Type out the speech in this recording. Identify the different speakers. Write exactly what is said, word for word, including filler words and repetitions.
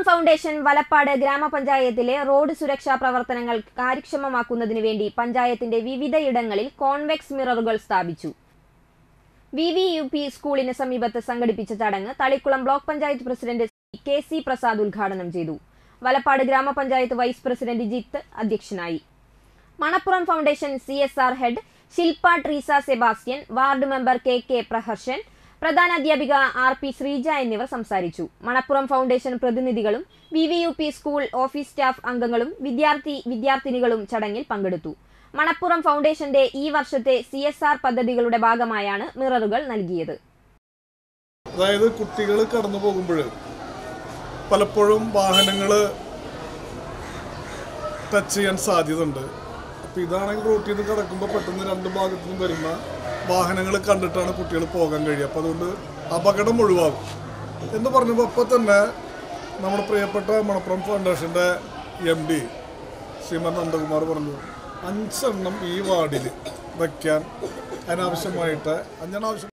Speaker 1: Manappuram foundation Valappad ഗ്രാമപഞ്ചായത്തിലെ road സുരക്ഷാ പ്രവർത്തനങ്ങൾ കാര്യക്ഷമമാക്കുന്നതിന് വേണ്ടി പഞ്ചായത്തിന്റെ വിവിധയിടങ്ങളിൽ കോൺവെക്സ് മിററുകൾ സ്ഥാപിച്ചു. വി വി യു പി സ്കൂളിന് സമീപത്ത് സംഘടിപ്പിച്ച ചടങ്ങ് Thalikulam block panchayat president K C Prasad ഉദ്ഘാടനം ചെയ്തു. വലപ്പാട് ഗ്രാമപഞ്ചായത്ത് വൈസ് പ്രസിഡന്റ് ജിത്ത് അധ്യക്ഷനായി. Manappuram foundation C S R head Shilpa Treesa Sebastian, ward member K K Praharshan, പ്രധാനാധ്യാപിക ആർ പി ശ്രീജ എന്നിവർ സംസാരിച്ചു. മണപ്പുറം ഫൗണ്ടേഷൻ പ്രതിനിധികളും V V U P school office staff അംഗങ്ങളും വിദ്യാർത്ഥി വിദ്യാർത്ഥിനികളും ചടങ്ങിൽ പങ്കെടുത്തു. മണപ്പുറം ഫൗണ്ടേഷന്റെ ഈ വർഷത്തെ സി എസ് ആർ പദ്ധതികളുടെ ഭാഗമായാണ് മിററുകൾ നൽകിയത്.
Speaker 2: അതായത് കുട്ടികൾ കടന്നു പോകുമ്പോൾ പലപ്പോഴും വാഹനങ്ങൾ ടച്ച് ചെയ്യാൻ സാധ്യതയുണ്ട്. അപ്പോൾ ഇതാണെങ്കിൽ റോട്ടിൽ നിന്ന് കിടക്കുമ്പോൾ പെട്ടെന്ന് രണ്ട് ഭാഗത്തു നിന്നും വരുന്ന വാഹനങ്ങൾ കണ്ടിട്ടാണ് കുട്ടികൾ പോകാൻ കഴിയുക. അപ്പോൾ അതുകൊണ്ട് അപകടം ഒഴിവാകും എന്ന് പറഞ്ഞപ്പോൾ അപ്പോൾ തന്നെ നമ്മുടെ പ്രിയപ്പെട്ട മണപ്പുറം ഫൗണ്ടേഷൻ്റെ എം ഡി ശ്രീമൻ നന്ദകുമാർ പറഞ്ഞു, അഞ്ചെണ്ണം ഈ വാർഡിൽ വയ്ക്കാൻ അതിനാവശ്യമായിട്ട് അഞ്ചെണ്ണം ആവശ്യം